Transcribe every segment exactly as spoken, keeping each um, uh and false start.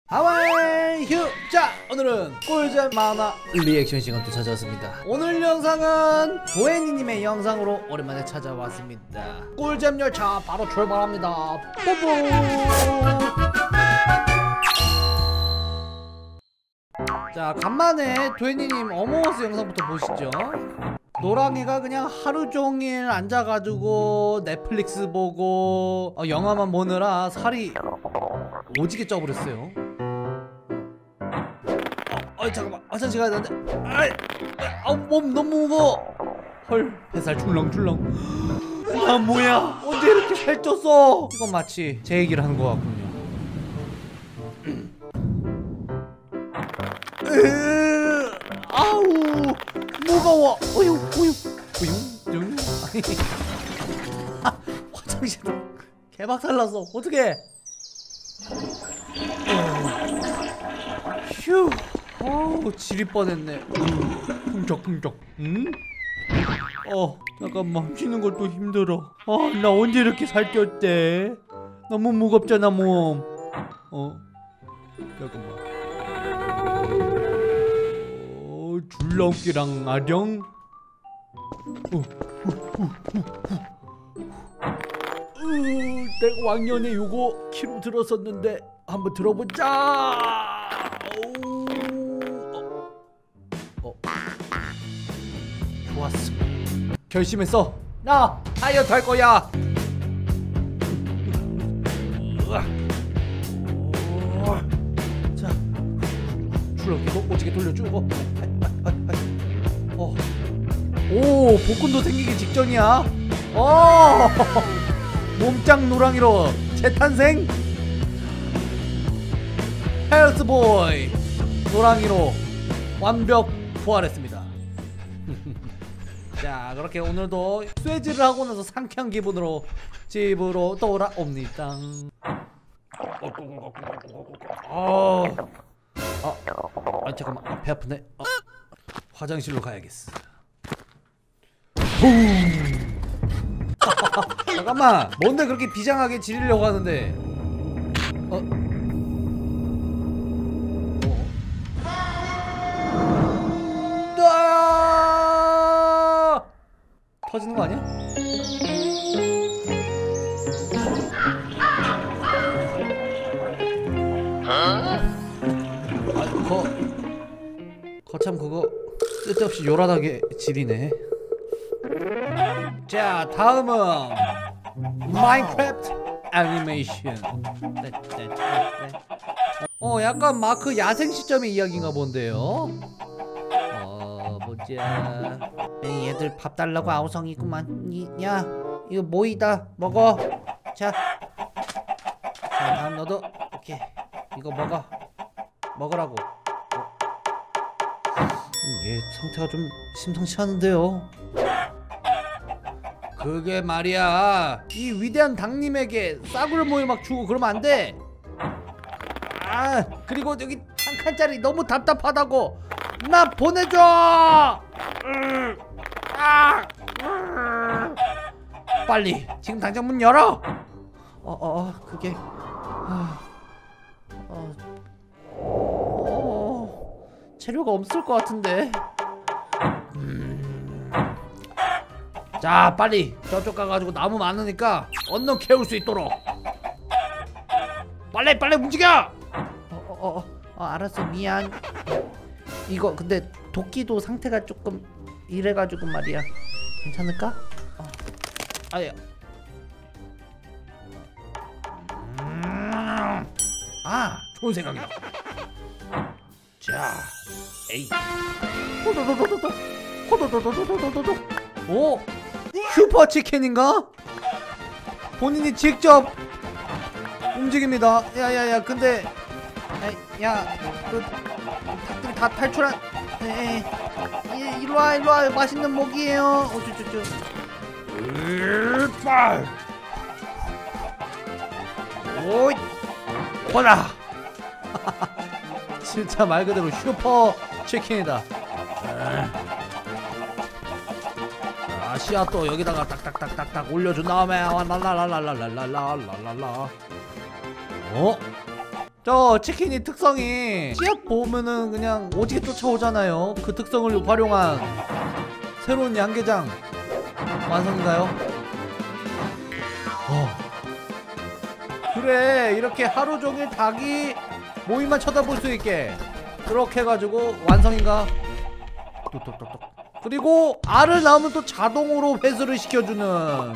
하와이 휴! 자, 오늘은 꿀잼 만화 리액션 시간 또 찾아왔습니다. 오늘 영상은 도애니님의 영상으로 오랜만에 찾아왔습니다. 꿀잼 열차 바로 출발합니다. 뽀뽀! 자, 간만에 도애니님 어몽어스 영상부터 보시죠. 노랑이가 그냥 하루종일 앉아가지고 넷플릭스 보고 어, 영화만 보느라 살이 오지게 쪄버렸어요. 어, 어이 잠깐만, 화장실 가야 되는데. 아이, 아, 몸 너무 무거워. 헐, 뱃살 출렁출렁. 아, 뭐야, 언제 이렇게 살쪘어? 이건 마치 제 얘기를 하는 것 같군요. 으, 아우, 무거워. 어휴, 어휴, 어휴, 어휴. 아, 화장실로 개박살났어. 어떡해? 휴, 어우, 지릴 뻔했네. 쿵쩍쿵쩍. 응? 어, 잠깐만, 쉬는 것도 힘들어. 아, 나 언제 이렇게 살쪘대? 너무 무겁잖아, 몸. 어, 잠깐만. 어, 줄넘기랑 아령. 어, 후, 후, 후, 후. 으, 내가 왕년에 요거 키로 들었었는데 한번 들어보자. 어, 어. 좋았어. 결심했어. 나 다이어트 할 거야. 으아. 자, 줄넘기도 오지게 돌려주고. 어. 오, 복근도 생기기 직전이야. 어. 몸짱 노랑이로 재탄생. 헬스보이 노랑이로 완벽 부활했습니다. 자, 그렇게 오늘도 쇠질을 하고 나서 상쾌한 기분으로 집으로 돌아옵니다. 어, 아, 아 잠깐만, 아, 배 아프네. 어, 화장실로 가야겠어. 잠깐만, 뭔데 그렇게 비장하게 지리려고 하는데? 어? 어? 터지는 거 아니야? 아, 거, 거참 그거 쓸데없이 요란하게 지리네. 자, 다음은 마인크래프트 애니메이션. 어, 약간 마크 야생 시점의 이야기인가 본데요. 어, 보자. 에이, 얘들 밥 달라고 아우성이구만. 이, 야, 이거 모이다 먹어. 자, 자, 다음 너도. 오케이, 이거 먹어. 먹으라고. 어. 얘 상태가 좀 심상치 않은데요. 그게 말이야, 이 위대한 당님에게 싸구려 모여 막 주고 그러면 안 돼. 아, 그리고 여기 한 칸짜리 너무 답답하다고. 나 보내줘. 음, 아, 음. 빨리 지금 당장 문 열어. 어, 어, 어 그게 어, 어, 어, 재료가 없을 것 같은데. 음. 자, 빨리 저쪽 가가지고 나무 많으니까 언능 캐올 수 있도록 빨리 빨리 움직여. 어어어 어, 어, 어, 알았어, 미안. 이거 근데 도끼도 상태가 조금 이래가지고 말이야. 괜찮을까? 어. 아야. 음. 아, 좋은 생각이다. 자, 에이. 호도도도도도 호도도도도도도도. 오, 슈퍼 치킨인가? 본인이 직접 움직입니다. 야야야, 근데 야, 그 닭들이 다 탈출한. 에이, 일로와 일로와, 맛있는 먹이에요. 어쭈쭈쭈. 빨. 오이, 보라. 진짜 말 그대로 슈퍼 치킨이다. 씨앗도 여기다가 딱딱딱딱딱 올려준 다음에 랄랄랄랄랄랄랄랄랄라. 어? 저 치킨이 특성이 씨앗 보면은 그냥 오지게 쫓아오잖아요. 그 특성을 활용한 새로운 양계장 완성인가요? 어. 그래, 이렇게 하루종일 닭이 모이만 쳐다볼 수 있게 그렇게 해가지고 완성인가? 뚝뚝뚝뚝. 그리고 알을 낳으면 또 자동으로 회수를 시켜주는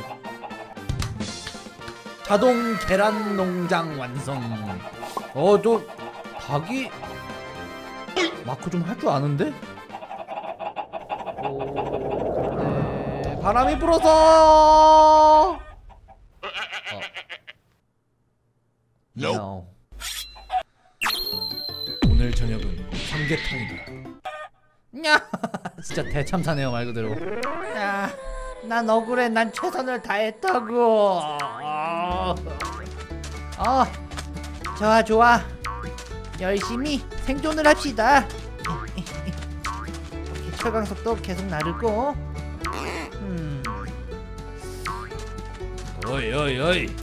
자동 계란 농장 완성. 어, 저 닭이 마크 좀 할 줄 아는데? 오, 근데 바람이 불어서. 어. No. 오늘 저녁은 삼계탕이다. 야, 진짜 대참사네요 말 그대로. 야, 난 억울해. 난 최선을 다했다고. 어, 좋아 좋아. 열심히 생존을 합시다. 철강석도 계속 나르고. 음. 어이 어이 어이.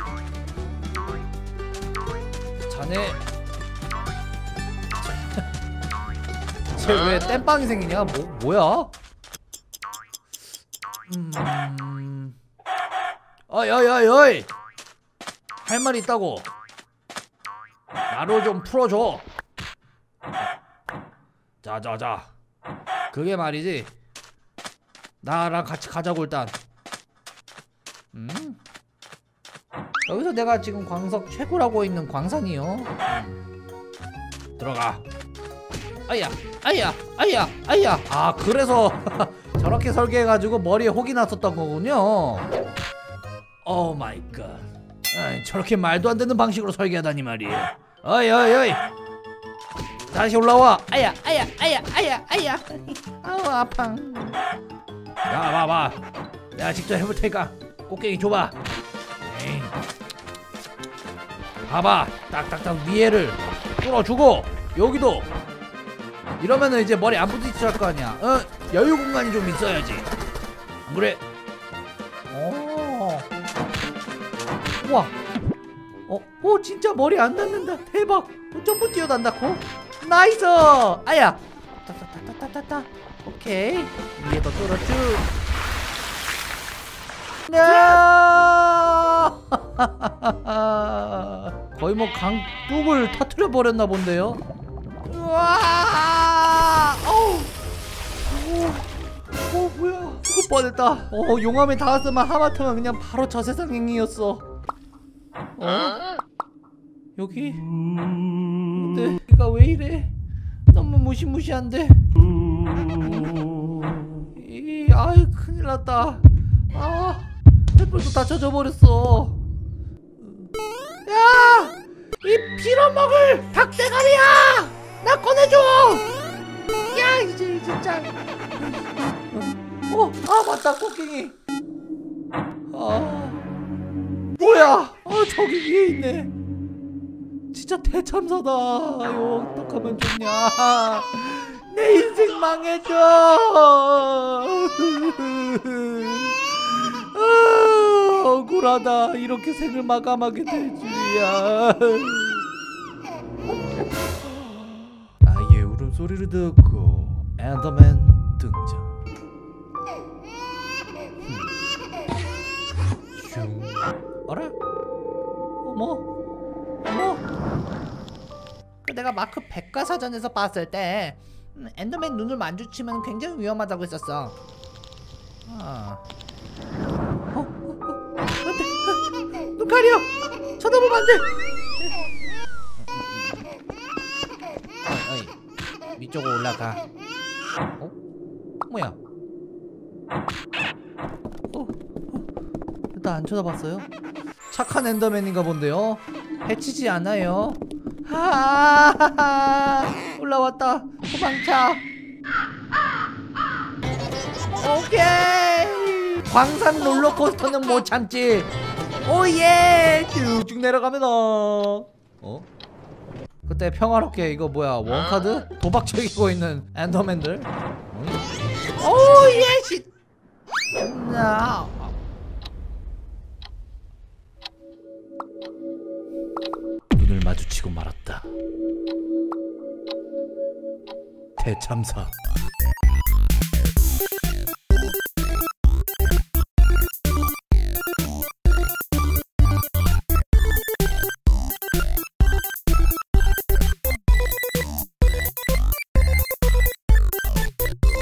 자네 쟤 왜 땜빵이 생기냐? 뭐 뭐야? 음. 어이 어이 어이 어이. 할 말이 있다고. 나로 좀 풀어줘. 자자자. 그게 말이지. 나랑 같이 가자고 일단. 음? 여기서 내가 지금 광석 최고라고 있는 광산이요. 음. 들어가. 아야, 아야, 아야, 아야. 아, 그래서 저렇게 설계해가지고 머리에 혹이 났었던 거군요. 오 마이 갓. 아이, 저렇게 말도 안 되는 방식으로 설계하다니 말이에요. 어이 어이 어이. 다시 올라와. 아야, 아야, 아야, 아야, 아야. 아우 아팡. 야, 봐봐. 내가 직접 해볼 테니까 꽃게기 줘봐. 에이. 봐봐. 딱딱딱 위에를 뚫어주고 여기도. 이러면은 이제 머리 안 부딪힐 거 아니야. 어? 여유 공간이 좀 있어야지. 안 그래? 오. 우와. 어? 오, 진짜 머리 안 닿는다. 대박. 점프 뛰어난다고? 나이스. 아야. 따따따따따따. 오케이. 위에도 뚫어줘. 야! 거의 뭐 강둑을 터트려 버렸나 본데요. 우와! 어우! 오, 오, 뭐야? 죽을 뻔했다. 어, 용암에 닿았으면 하마터면 그냥 바로 저 세상행이었어. 어? 여기? 근데 여기가 왜 이래? 너무 무시무시한데? 이, 아이, 큰일 났다. 아, 햇불도 다 젖어버렸어. 야! 이 빌어먹을 닭대가리야! 나 꺼내줘! 야, 이제 진짜. 어, 아 맞다, 꽃갱이. 아, 뭐야? 어, 저기 위에 있네. 진짜 대참사다. 이거 어떡하면 좋냐? 내 인생 망해줘. 아, 억울하다. 이렇게 생을 마감하게 될 줄이야. 아이의 울음소리를 듣고 엔더맨 등장. 슝. 어라? 어머? 어머? 그 내가 마크 백과사전에서 봤을 때 음, 엔더맨 눈을 마주치면 굉장히 위험하다고 했었어. 아. 어? 어? 어? 안돼! 눈 가려! 쳐다보면 안돼! 어이, 어이. 위쪽으로 올라가. 어? 뭐야? 어? 나 안 쳐다봤어요? 착한 엔더맨인가 본데요? 해치지 않아요. 하하하. 올라왔다. 도망쳐. 오케이. 광산 롤러코스터는 못 참지. 오예. 쭉쭉 내려갑니다. 어? 그때 평화롭게 이거 뭐야, 원카드? 도박 즐기고 있는 엔더맨들. 오예 씨. 나 눈을 마주치고 말았다. 대참사.